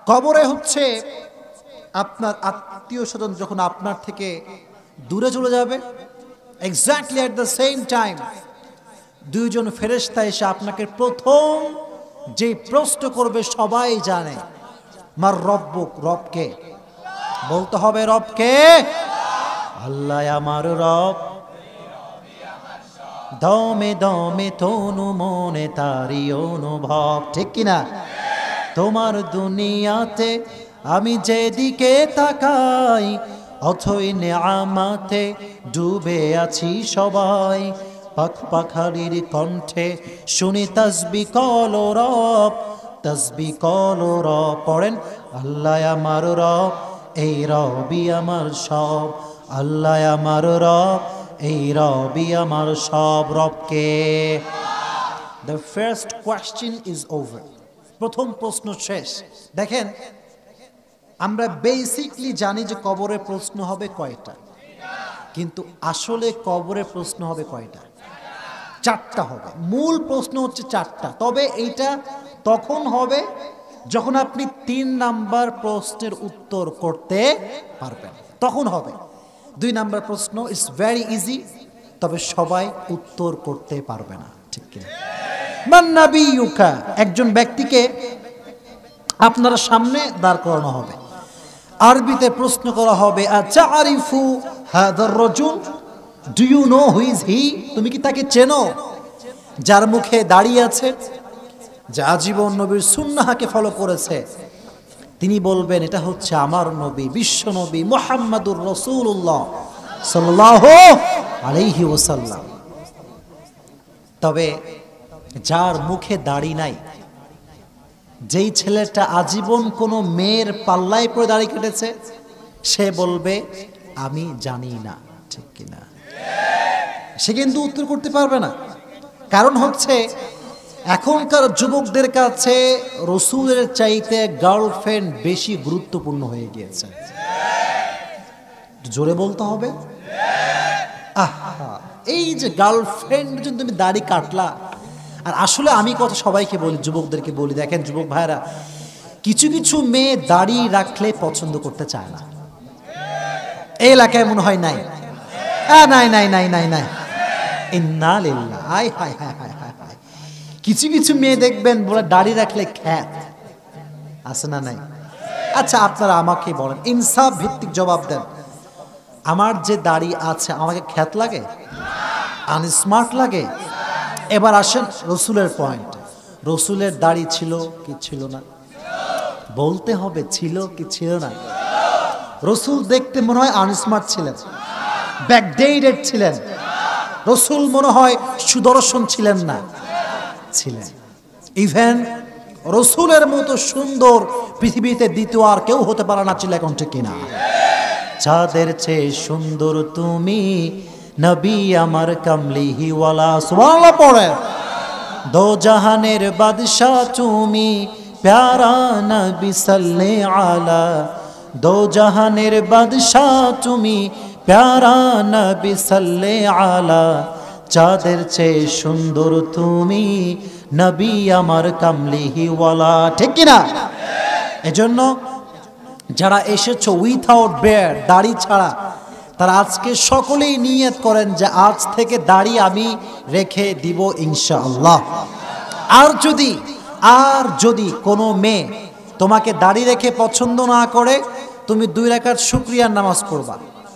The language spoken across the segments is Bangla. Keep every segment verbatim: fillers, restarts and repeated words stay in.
কবরে হচ্ছে আপনার আত্মীয় স্বজন যখন আপনার থেকে দূরে চলে যাবে, exactly at the same time দুইজন ফেরেশতা এসে আপনাকে প্রথম যে প্রশ্ন করবে সবাই জানে, মার রব্বুক, রবকে বলতে হবে, রবকে, আল্লাহ আমার রব, দমে দমে তনু মনে তারি অনুভব, ঠিক কিনা? তোমার দুনিয়াতে আমি যেদিকে তাকাই অথই নেয়ামতে ডুবে আছি সবাই, পাখ পাখালির কণ্ঠে শুনি তাসবিহ কলো রব, তাসবিহ কলো রব, পড়েন আল্লাহ আমার রব, এই রবই আমার সব, আল্লাহ আমার রব, এই রবই আমার সব, রবকে। The first question is over. প্রথম প্রশ্ন শেষ। দেখেন, আমরা বেসিকলি জানি যে কবরে প্রশ্ন হবে কয়টা, কিন্তু আসলে কবরে প্রশ্ন হবে কয়টা? চারটা হবে। মূল প্রশ্ন হচ্ছে চারটা, তবে এইটা তখন হবে যখন আপনি তিন নাম্বার প্রশ্নের উত্তর করতে পারবেন, তখন হবে। দুই নাম্বার প্রশ্ন ইজ ভেরি ইজি, তবে সবাই উত্তর করতে পারবে না, ঠিক কিনা? মান নাবিয়ুকা, একজন ব্যক্তিকে আপনার সামনে দাঁড় করানো হবে, আরবিতে প্রশ্ন করা হবে, আতারিফু হাদার রাজুল, do you know who is he, তুমি কি তাকে চেনো যার মুখে দাঁড়িয়ে আছে, যে আজীবন নবীর সুন্নাহকে ফলো করেছে? তিনি বলবেন, এটা হচ্ছে আমার নবী, বিশ্ব নবী মুহাম্মাদুর রাসূলুল্লাহ সাল্লাল্লাহু আলাইহি ওয়াসাল্লাম। তবে যার মুখে দাড়ি নাই, যেই ছেলেটা আজীবন কোনো মেয়ের পাল্লায় পড়ে দাড়ি কেটেছে, সে বলবে আমি জানি না, ঠিক কিনা? সে কিন্তু উত্তর করতে পারবে না। কারণ হচ্ছে এখনকার যুবকদের কাছে রসুলের চাইতে গার্লফ্রেন্ড বেশি গুরুত্বপূর্ণ হয়ে গিয়েছে। জোরে বলতে হবে, আহা, এই যে গার্লফ্রেন্ড যদি তুমি দাড়ি কাটলা। আর আসলে আমি কথা সবাইকে বলি, যুবকদেরকে বলি, দেখেন যুবক ভাইরা, কিছু কিছু মেয়ে দাড়ি রাখলে পছন্দ করতে চায় না। এই এলাকায় মনে হয় নাই, নাই নাই নাই নাই নাই, ইন্না লিল্লাহ, আয় হায় হায় হায় হায় হায়। কিছু কিছু মেয়ে দেখবেন বলে দাড়ি রাখলে খ্যাত আছে না নাই? আচ্ছা আপনারা আমাকে বলেন, ইনসাফ ভিত্তিক জবাব দেন, আমার যে দাড়ি আছে আমাকে খ্যাত লাগে, আনস্মার্ট লাগে? এবার আসেন রসুলের পয়েন্ট, রসুলের দাড়ি ছিল কি ছিল না? বলতে হবে, ছিল কি ছিল না? রসুল দেখতে মনে হয় আনস্মার্ট ছিলেন, ব্যাকডেটেড ছিলেন। রসুল মনে হয় সুদর্শন ছিলেন না, ছিলেন। ইভেন রসুলের মতো সুন্দর পৃথিবীতে দ্বিতীয় আর কেউ হতে পারে না, ছিল এখন ঠিক কিনা? চাঁদের চেয়ে সুন্দর তুমি নবী আমার কামলিহি ওয়ালা, সুবহানাল্লাহ পড়ে। দো জাহানের বাদশা তুমি প্যারা নবী সাল্লে আলা, দো জাহানের বাদশা তুমি প্যারা নবী সাল্লে আলা, চাঁদের চেয়ে সুন্দর তুমি নবী আমার কামলিহি ওয়ালা, ঠিক কিনা? এজন্য যারা এসেছো উইথাউট বেয়ার, দাড়ি ছাড়া, তারা আজকে সকলেই নিয়ত করেন যে আজ থেকে দাড়ি আমি রেখে দিব ইনশাআল্লাহ। আর যদি আর যদি কোনো মেয়ে তোমাকে দাড়ি রেখে পছন্দ না করে, তুমি দুই রাকাত শুকরিয়ার নামাজ পড়বা।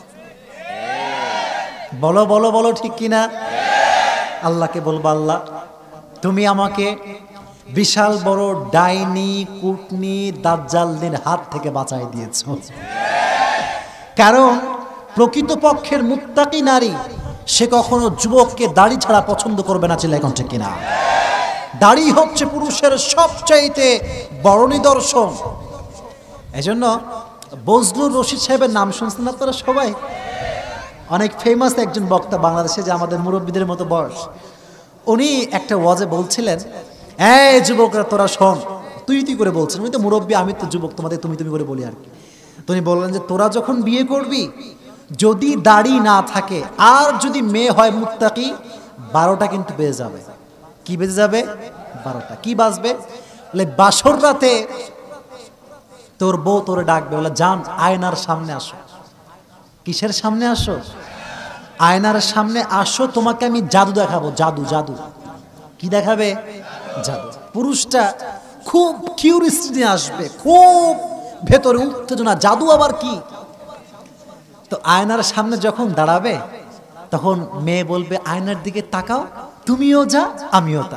বলো বলো বলো, ঠিক কিনা? আল্লাহকে বলবা, আল্লাহ তুমি আমাকে বিশাল বড় ডাইনি কুটনি দাজ্জালদের হাত থেকে বাঁচাই দিয়েছো। কারণ প্রকৃতপক্ষের মুত্তাকি নারী সে কখনো যুবককে দাড়ি ছাড়া পছন্দ করবে না, ছিল এখন ঠিক কিনা? দাড়ি হচ্ছে পুরুষের সবচাইতে বড় নিদর্শন। এজন্য বজলুর রশিদ সাহেবের নাম শুনছেন আপনারা সবাই? অনেক ফেমাস একজন বক্তা বাংলাদেশে, যে আমাদের মুরব্বীদের মতো বয়স। উনি একটা ওয়াজে বলছিলেন, এই যুবকরা তোরা শোন, তুই তুই করে বলছেন, উনি তো মুরব্বী, আমি তো যুবক, তোমাদের তুমি তুমি করে বলি আর কি। তুমি বললেন যে তোরা যখন বিয়ে করবি, যদি দাড়ি না থাকে আর যদি মেয়ে হয় মুত্তাকি, বারোটা কিন্তু বেজে যাবে। কি বেজে যাবে? বারোটা। কি বাজবে? বাসর রাতে তোর বউ তোরে ডাকবে, বলে যান আয়নার সামনে আসো। কিসের সামনে আসো? আয়নার সামনে আসো, তোমাকে আমি জাদু দেখাবো। জাদু জাদু কি দেখাবে? জাদু। পুরুষটা খুব কিউরিয়াসিটি নিয়ে আসবে, খুব ভেতরে উত্তেজনা, জাদু আবার কি। তো আয়নার সামনে যখন দাঁড়াবে তখন মেয়ে বলবে আয়নার দিকে তাকাও, তুমিও যা আমিও তা।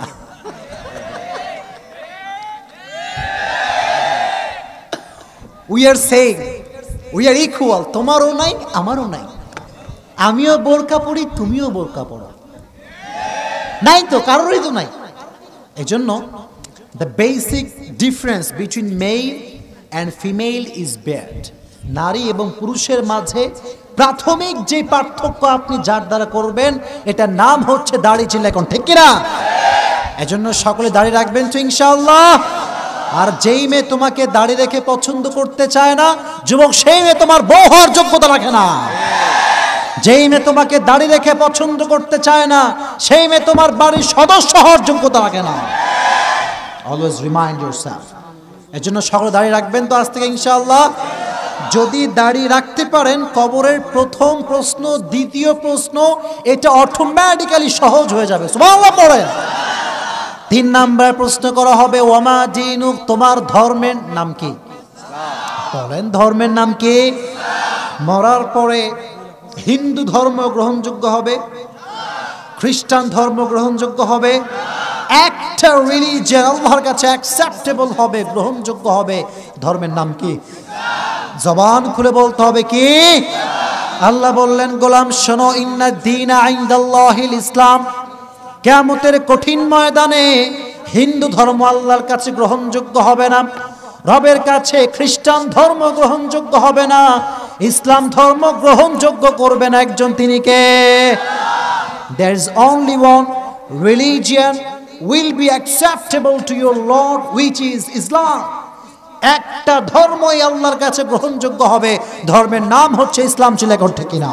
We are saying we are equal, তোমারও নাই আমারও নাই, আমিও বোরকা পরি তুমিও বোরকা পড়ো, নাই তো, কারোরই তো নাই। এই জন্য the basic difference between male and female is bad. নারী এবং পুরুষের মাঝে প্রাথমিক যে পার্থক্য আপনি যার দ্বারা করবেন, এটার নাম হচ্ছে দাড়ি। চিল্লা এখন ঠিক কিনা? এজন্য সকলে দাড়ি রাখবেন তো ইনশাআল্লাহ। আর যেই মেয়ে তোমাকে দাড়ি রেখে পছন্দ করতে চায় না যুবক, সেই মেয়ে তোমার বউ হওয়ার যোগ্যতা রাখে না। যেই মেয়ে তোমাকে দাড়ি রেখে পছন্দ করতে চায় না সেই মেয়ে তোমার বাড়ির সদস্য হওয়ার যোগ্যতা রাখে না। Always remind yourself. এজন্য সকলে দাড়ি রাখবেন তো আজ থেকে ইনশাআল্লাহ। যদি দাড়ি রাখতে পারেন, কবরের প্রথম প্রশ্ন, দ্বিতীয় প্রশ্ন এটা অটোমেটিক্যালি সহজ হয়ে যাবে। সুবহানাল্লাহ পড়েন। তিন নাম্বার প্রশ্ন করা হবে ওয়ামা দিনুক, তোমার ধর্মের নাম কি? বলেন ধর্মের নাম কি? মরার পরে হিন্দু ধর্ম গ্রহণযোগ্য হবে, খ্রিস্টান ধর্ম গ্রহণযোগ্য হবে, একটা রিলিজিয়ন আল্লাহর কাছে অ্যাকসেপ্টেবল হবে, গ্রহণযোগ্য হবে, ধর্মের নাম কি? জবান খুলে বলতে হবে কি? আল্লাহ বললেন গোলাম শোনো, ইন্না দীনা ইনদাল্লাহিল ইসলাম, কিয়ামতের কঠিন ময়দানে হিন্দু ধর্ম আল্লাহর কাছে গ্রহণযোগ্য হবে না, রবের কাছে খ্রিস্টান ধর্ম গ্রহণযোগ্য হবে না, ইসলাম ধর্ম গ্রহণযোগ্য করবেন একজন, তিনি কে? There is only one religion will be acceptable to your Lord, which is Islam. একটা ধর্মই আল্লাহর কাছে গ্রহণযোগ্য হবে, ধর্মের নাম হচ্ছে ইসলাম। ছিল এখন ঠিক কিনা?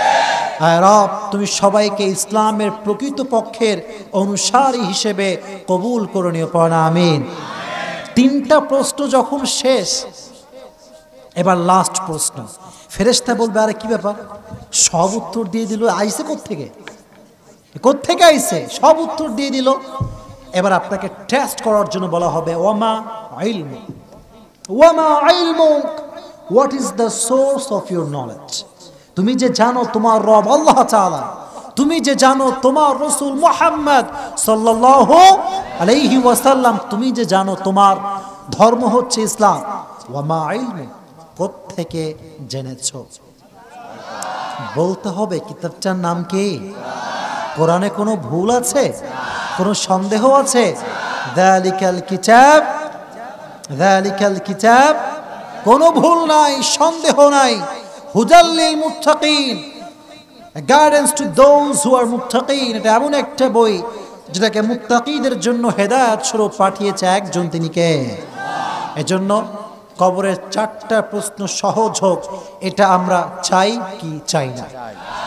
রব তুমি সবাইকে ইসলামের প্রকৃত পক্ষের অনুসারী হিসেবে কবুল করে নিও, পড়া আমিন। তিনটা প্রশ্ন যখন শেষ, এবার লাস্ট প্রশ্ন। ফেরেশতা বলবে আরে কি ব্যাপার, সব উত্তর দিয়ে দিল, আইছে কোত্থেকে কোত্থেকে আইছে, সব উত্তর দিয়ে দিল। এবার আপনাকে টেস্ট করার জন্য বলা হবে ওয়ামা ইলমু ওয়ামা ইলমুক, what is the source of your knowledge. তুমি যে জানো তোমার রব আল্লাহ তাআলা, তুমি যে জানো তোমার রাসূল মুহাম্মদ সাল্লাল্লাহু আলাইহি ওয়াসাল্লাম, তুমি যে জানো তোমার ধর্ম হচ্ছে ইসলাম, ওয়ামা ইলমু, কোত্থেকে জেনেছো? বলতে হবে কিতাবটার নাম কি? কোরআনে কোনো ভুল আছে? কোনো সন্দেহ আছে? যালিকাল কিতাব, যালিকাল কিতাব, কোনো ভুল নাই, সন্দেহ নাই। হুদাল লিল মুত্তাকিন, guidance to those who are মুত্তাকিন। এটা এমন একটা বই যেটাকে মুত্তাকিদের জন্য হেদায়েত স্বরূপ পাঠিয়েছে একজন, তিনি কে? এজন্য কবরের চারটা প্রশ্ন সহজ হোক, এটা আমরা চাই কি চাই না?